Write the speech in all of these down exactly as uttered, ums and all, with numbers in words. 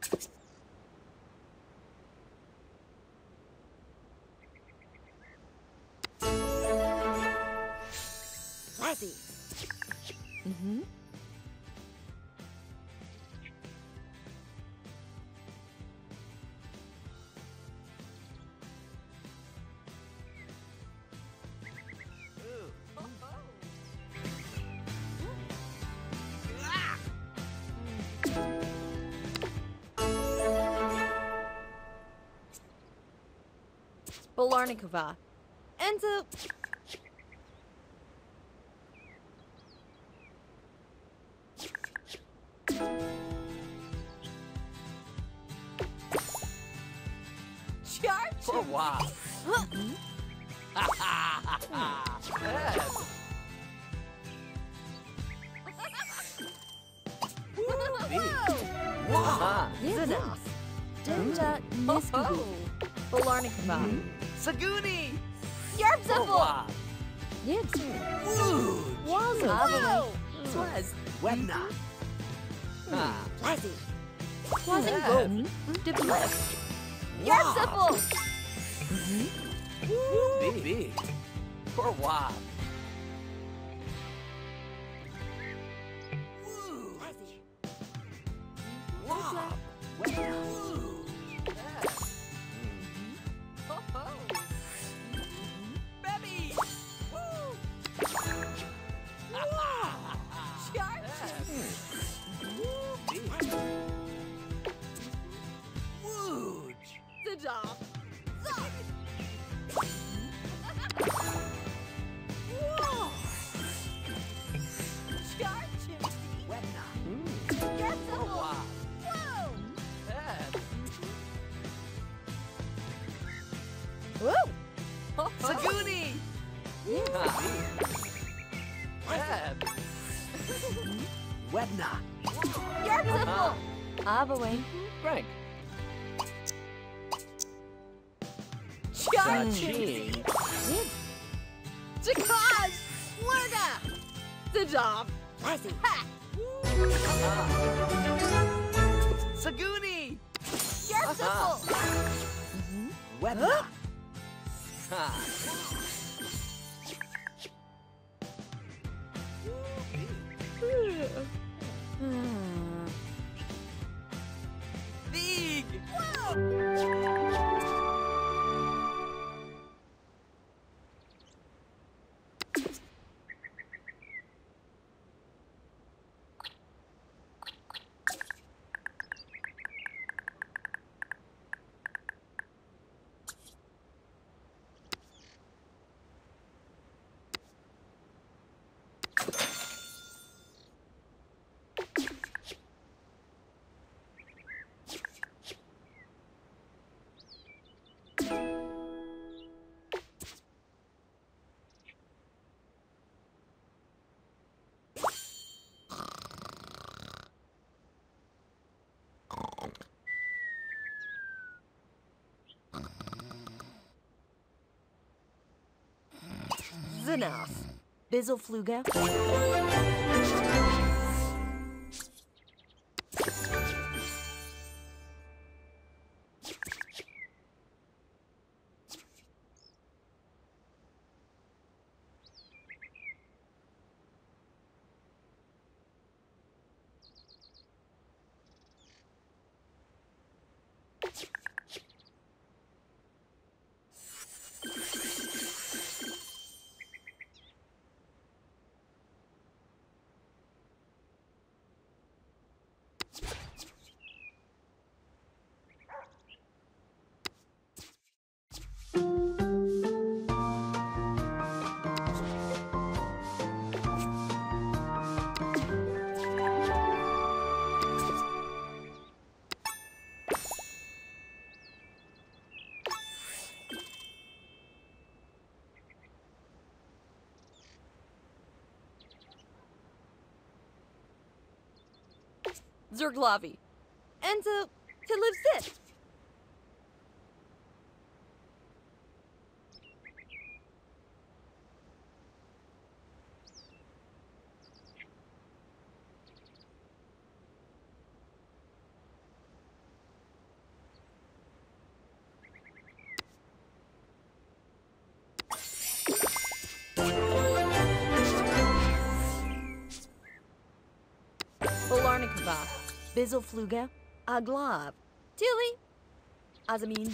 Lassie. Mm-hmm. Spolarnikova. And uh, charge. For wow. Mm-hmm. Ha ha ha ha. Yes. Wow. Zinas. Denja Niskubu. Spolarnikova. Saguni. For Yarpsipple. wow. Yibs. Woo. Wazo. Swaz. Webna. Ah. Lassie. Wasn't Yeah. go. Dipless. Yarpsipple. Big. Big. For wow. Lassie. Wow. Woo. Baby. Woo. Wooge. The job. Whoa. Charge. Webna. Yarpsipple. For wow. Whoa. Yes. Woo. Saguni. Yeah. Yes. Webna. Yarpsipple. Abaway. Frank. Charge. Sachin. Yibs. Jakaz. Lurga. The job. Lassie. Ha. Saguni. Yarpsipple. Webna. Ha. Big. Zinas. Bizzlefluga. Zerglavi. And to, to live sit. Barlanikva. Bizzlefluga. Aglav. Tilly. Azamin.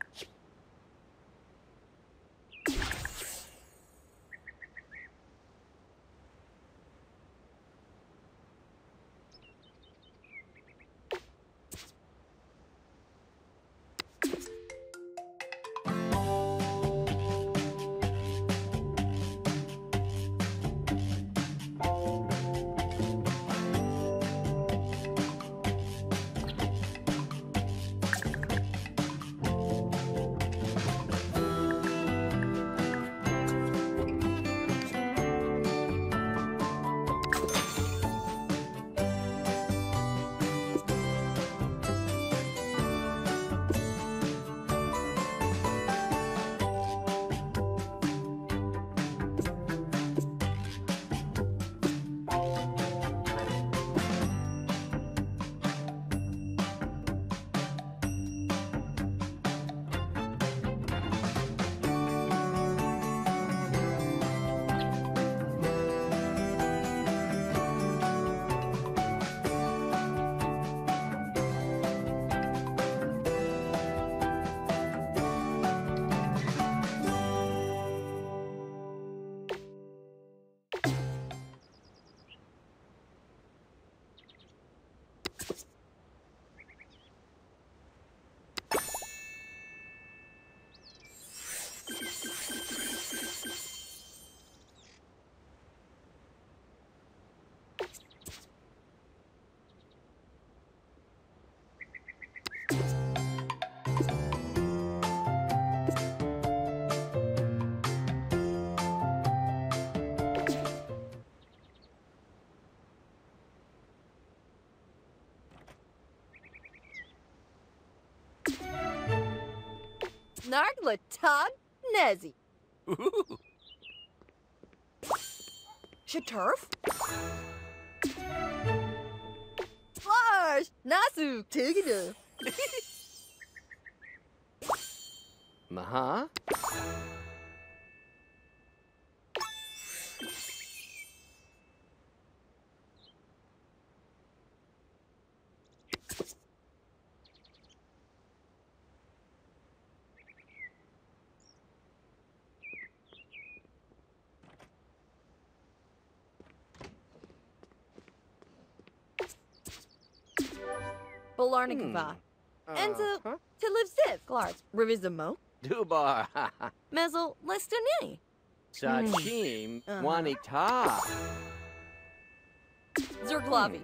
Narglatog Nezi. Ooh. Shaturf. Flarsh. Nasu. Tigida. Maha. Balarnikava. Enza. Uh-huh. Tilivziv. Glars. Rivizamo. Dubar. Mezel. Lestani. Sachim. Uh-huh. Wanita. Zerglavi.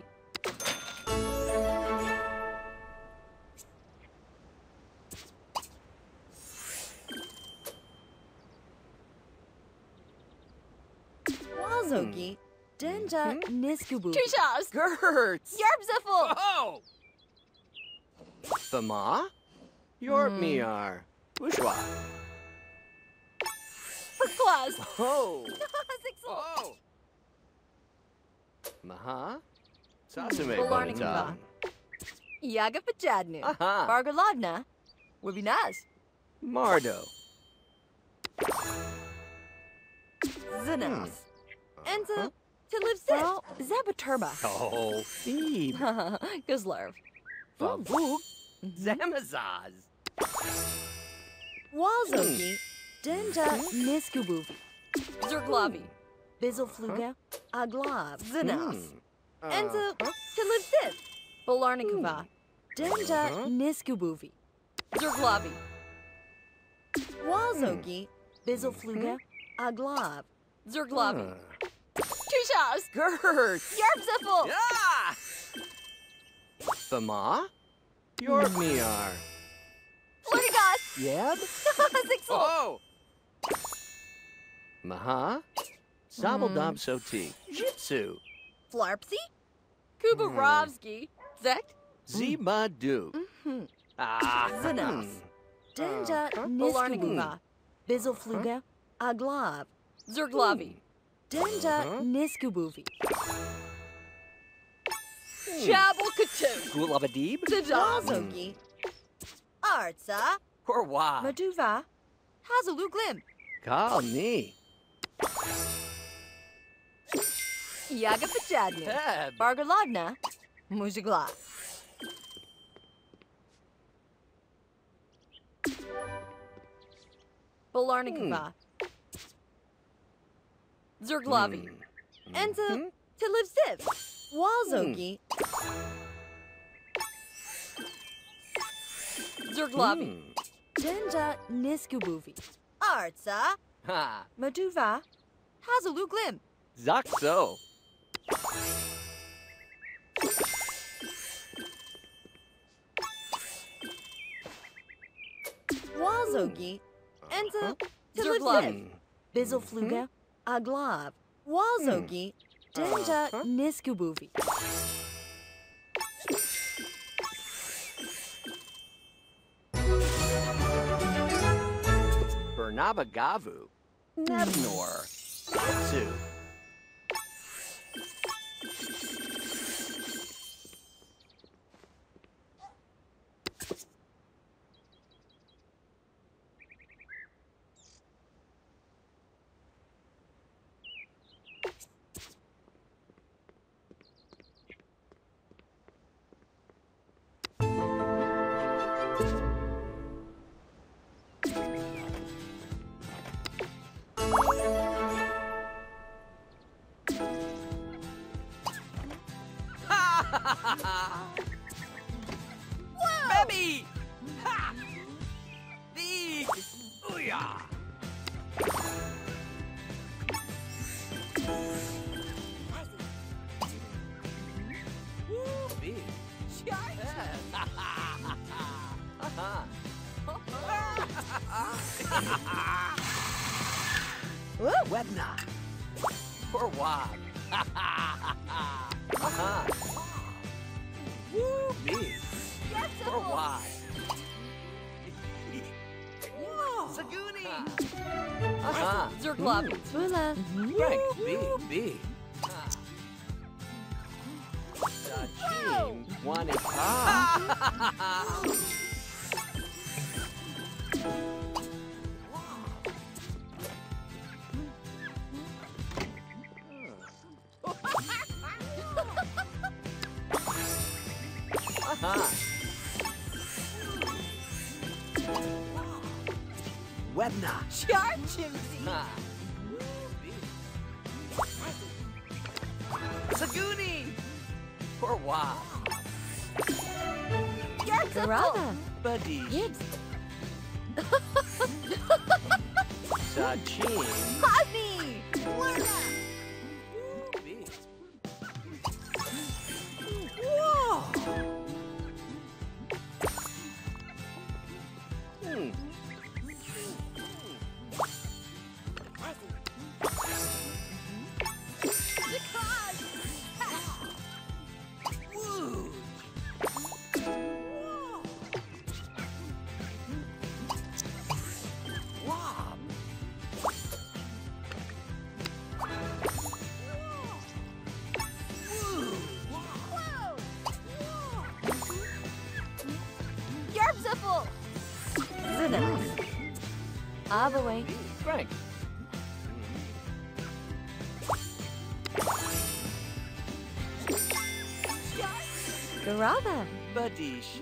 Wazogi. Denja Niskubu. Tushas. Gertz. Yarbziful. Oh! Fama? Your Hmm. Miar. Bushwa. Claus. Oh! Sixel. Oh! Maha? Sasume Balarnikava. Bonita. Yaga Pajadnu. Aha! Bargaladna. Wibinaz. Mardo. Zanas. Enza. Huh? Tilivziv. Well, Zabaturba. Oh, Phoebe. Guzlerv. Favuk. Zamazaz. Wazogi. Denja Niskubuvi. Zerglavi. Bizzlefluga. Aglav. Zanas. Hmm. Enza. Uh-huh. Tilivziv. Balarnikava. Denja Uh-huh. Niskubuvi. Zerglavi. Wazogi. Bizzlefluga. Aglav. Zerglavi. Uh, Tushas. Gertz. Yarbziful. Yeah! Fama? Your Miar. Flurgas. Yeb? Sixel. Oh! Maha? Sabeldom Soti. Jitsu. Flarpsy. Kubarovsky. Zekt. Ziba Duke. Mhm. Ah. Zanas. Denja Uh-huh. Niskubuva. Bizzlefluga. Aglav. Zerglavi. Denja Uh-huh. Niskubuvi. Hmm. Jabal Katu. Gulabadib? Zajazogi. Artsa. Korwa. Maduva. Hazalu Glim. Call me. Yaga Pajadnu. Heb. Bargaladna. Mujigla. Bolarnikova. Zerglavi. Enta Tilivsiv. Wazogi. Zerglavi. Denja Niskubuvi. Artsa. Ha. Maduva. Hazalu Glim. Zaxo. Wazogi. Enta Tilivsiv. Zerglavi. Bizzlefluga. Aglav. Wazogi. Denja Niskubuvi. Bernabagavu. Nebnor. Su. Baby! Ha! Big! Ooyah! Woo! Big! Webna! Or Wob! Uh-huh! Woo! Big! Or Wob! Saguni! Uh-huh! Zerglavi. Twila. Frank, big, big. Sachin, one is Uh-huh. Webna. Char Chimsy. Ha. Saguni! For Wob. Garava. Buddy. Gibbs. Sachin. Hosni. Florida. Big. Whoa. Hmm. Woo. Wob. Yarbzipple. Zinas. Avaway. Frank. Garava. Badish.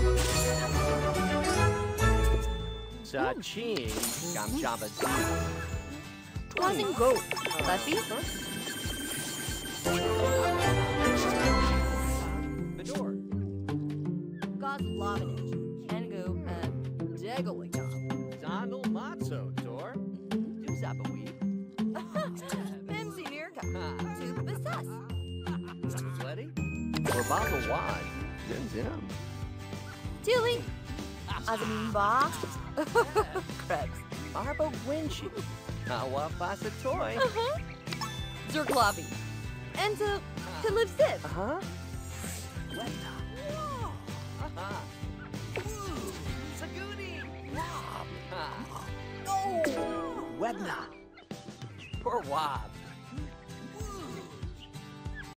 Sachin. Gamjava. Twasin Go. Leffy. Fedor. Goslovinich. Kengo and Degoligov. Donald Matzo, Tor. Do Zabawi. Mimsy Mirka. Ha. To Bessus. Ready? Or Basel Wad. Zim Zim. Tilly. Azamin Ba. Krebs. Arbo Winchi. Awa Pasatoy. Uh-huh. Zerglavi. And to Tilivsiv. Uh-huh. Webna. Uh-huh. Woo. Saguni. Wob. Ha. No. Webna. Or Wob.